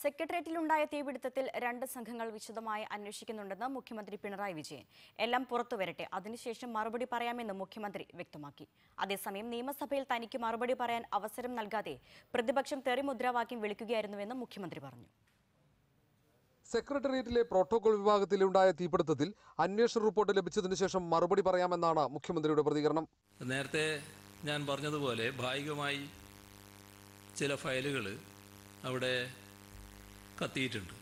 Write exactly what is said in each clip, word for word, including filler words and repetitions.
സെക്രട്ടേറിയറ്റിലുണ്ടായ തീപിടുത്തത്തിൽ രണ്ട് സംഘങ്ങൾ വിശദമായി അന്വേഷിക്കുന്നുണ്ടെന്ന് മുഖ്യമന്ത്രി പിണറായി വിജയൻ. എല്ലാം പുറത്തുവരട്ടെ, അതിനുശേഷം മറുപടി പറയാമെന്ന് മുഖ്യമന്ത്രി വ്യക്തമാക്കി. അതേസമയം നിയമസഭയിൽ തനിക്ക് മറുപടി പറയാൻ അവസരം നൽകാതെ പ്രതിപക്ഷം തെറിമുദ്രാവാക്യം വിളിക്കുകയായിരുന്നുവെന്ന് മുഖ്യമന്ത്രി പറഞ്ഞു. സെക്രട്ടേറിയറ്റിലെ പ്രോട്ടോകോൾ വിഭാഗത്തിലുണ്ടായ തീപിടുത്തത്തിൽ അന്വേഷണ റിപ്പോർട്ട് ലഭിച്ചതിനു ശേഷം മറുപടി പറയാമെന്നാണ് മുഖ്യമന്ത്രിയുടെ പ്രതികരണം. നേരത്തെ ഞാൻ പറഞ്ഞതുപോലെ ഭാഗികമായി ചില ഫയലുകൾ അവിടെ കത്തിയിട്ടുണ്ട്.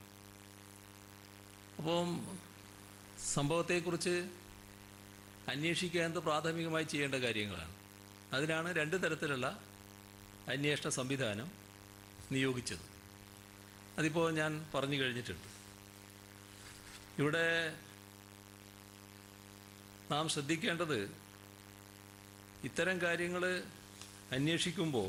അപ്പം സംഭവത്തെക്കുറിച്ച് അന്വേഷിക്കേണ്ടത് പ്രാഥമികമായി ചെയ്യേണ്ട കാര്യങ്ങളാണ്. അതിനാണ് രണ്ട് തരത്തിലുള്ള അന്വേഷണ സംവിധാനം നിയോഗിച്ചത്. അതിപ്പോൾ ഞാൻ പറഞ്ഞു കഴിഞ്ഞിട്ടുണ്ട്. ഇവിടെ നാം ശ്രദ്ധിക്കേണ്ടത്, ഇത്തരം കാര്യങ്ങൾ അന്വേഷിക്കുമ്പോൾ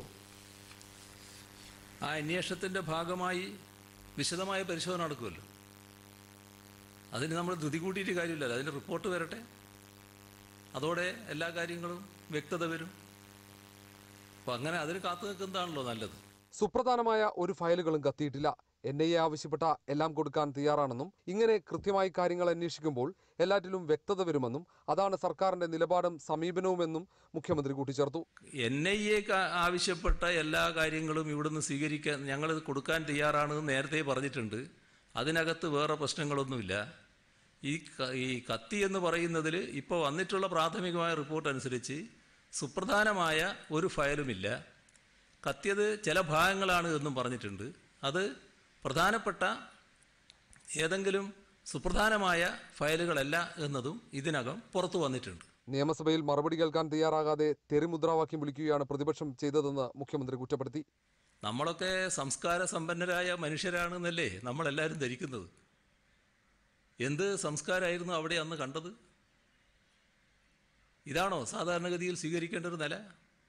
ആ അന്വേഷണത്തിൻ്റെ ഭാഗമായി വിശദമായ പരിശോധന നടക്കുമല്ലോ. അതിന് നമ്മൾ ധൃതി കൂട്ടിയിട്ട് കാര്യമില്ലല്ലോ. അതിൻ്റെ റിപ്പോർട്ട് വരട്ടെ, അതോടെ എല്ലാ കാര്യങ്ങളും വ്യക്തത വരും. അപ്പം അങ്ങനെ അതിന് കാത്തു നിൽക്കുന്നതാണല്ലോ നല്ലത്. സുപ്രധാനമായ ഒരു ഫയലുകളും കത്തിയിട്ടില്ല. എൻ ഐ എ ആവശ്യപ്പെട്ട എല്ലാം കൊടുക്കാൻ തയ്യാറാണെന്നും ഇങ്ങനെ കൃത്യമായി കാര്യങ്ങൾ അന്വേഷിക്കുമ്പോൾ എല്ലാറ്റിലും വ്യക്തത വരുമെന്നും അതാണ് സർക്കാരിന്റെ നിലപാടും സമീപനവുമെന്നും മുഖ്യമന്ത്രി കൂട്ടിച്ചേർത്തു. എൻ ഐ എ ആവശ്യപ്പെട്ട എല്ലാ കാര്യങ്ങളും ഇവിടുന്ന് സ്വീകരിക്കാൻ ഞങ്ങൾ കൊടുക്കാൻ തയ്യാറാണെന്ന് നേരത്തെ പറഞ്ഞിട്ടുണ്ട്. അതിനകത്ത് വേറെ പ്രശ്നങ്ങളൊന്നുമില്ല. ഈ ഈ കത്തി എന്ന് പറയുന്നതിൽ ഇപ്പോൾ വന്നിട്ടുള്ള പ്രാഥമികമായ റിപ്പോർട്ട് അനുസരിച്ച് സുപ്രധാനമായ ഒരു ഫയലുമില്ല. കത്തിയത് ചില ഭാഗങ്ങളാണ് എന്നും പറഞ്ഞിട്ടുണ്ട്. അത് പ്രധാനപ്പെട്ട ഏതെങ്കിലും സുപ്രധാനമായ ഫയലുകളല്ല എന്നതും ഇതിനകം പുറത്തു വന്നിട്ടുണ്ട്. നിയമസഭയിൽ മറുപടി കേൾക്കാൻ തയ്യാറാകാതെ തെറിമുദ്രാവാക്യം വിളിക്കുകയാണ് പ്രതിപക്ഷം ചെയ്തതെന്ന് മുഖ്യമന്ത്രി കുറ്റപ്പെടുത്തി. നമ്മളൊക്കെ സംസ്കാര സമ്പന്നരായ മനുഷ്യരാണെന്നല്ലേ നമ്മളെല്ലാവരും ധരിക്കുന്നത്. എന്ത് സംസ്കാരമായിരുന്നു അവിടെ അന്ന് കണ്ടത്? ഇതാണോ സാധാരണഗതിയിൽ സ്വീകരിക്കേണ്ട ഒരു നില?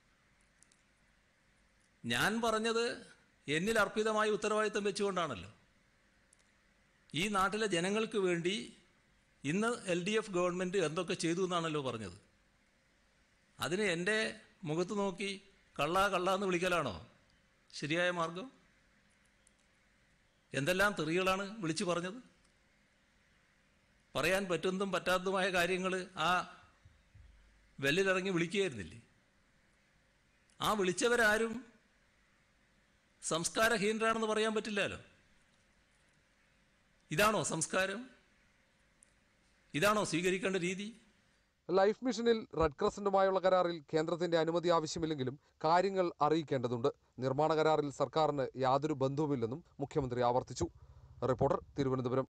ഞാൻ പറഞ്ഞത് എന്നിൽ അർപ്പിതമായ ഉത്തരവാദിത്തം വെച്ചുകൊണ്ടാണല്ലോ. ഈ നാട്ടിലെ ജനങ്ങൾക്ക് വേണ്ടി ഇന്ന് എൽ ഡി എഫ് ഗവൺമെൻറ് എന്തൊക്കെ ചെയ്തു എന്നാണല്ലോ പറഞ്ഞത്. അതിന് എൻ്റെ മുഖത്ത് നോക്കി കള്ള കള്ള എന്ന് വിളിക്കലാണോ ശരിയായ മാർഗം? എന്തെല്ലാം തെറികളാണ് വിളിച്ചു പറഞ്ഞത്? പറയാൻ പറ്റുന്നതും പറ്റാത്തതുമായ കാര്യങ്ങൾ ആ വെല്ലിലിറങ്ങി വിളിക്കുകയായിരുന്നില്ലേ? ആ വിളിച്ചവരാരും സംസ്കാരഹീനരാണെന്ന് പറയാൻ പറ്റില്ലല്ലോ. ഇതാണോ സംസ്കാരം? ഇതാണോ സ്വീകരിക്കേണ്ട രീതി? ലൈഫ് മിഷനിൽ റെഡ് ക്രസന്റുമായുള്ള കരാറിൽ കേന്ദ്രത്തിന്റെ അനുമതി ആവശ്യമില്ലെങ്കിലും കാര്യങ്ങൾ അറിയിക്കേണ്ടതുണ്ട്. നിർമ്മാണ കരാറിൽ സർക്കാരിന് യാതൊരു ബന്ധവുമില്ലെന്നും മുഖ്യമന്ത്രി ആവർത്തിച്ചു. റിപ്പോർട്ടർ, തിരുവനന്തപുരം.